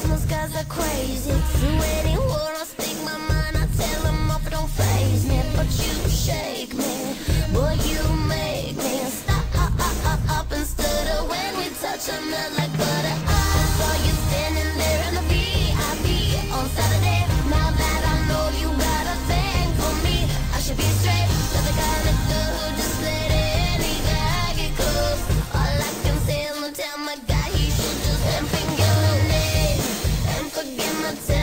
Those guys are crazy. Do anyone I speak my mind, I tell them off, it don't faze me. But you shake me, boy, you make me stop and stutter when we touch. I melt like butter. I saw you standing there in the VIP on Saturday. Now that I know you got a thing for me, I should be straight. Not the kind of girl who just let any guy get close. All I can say is, no, tell my guy he should just finger my name and forget my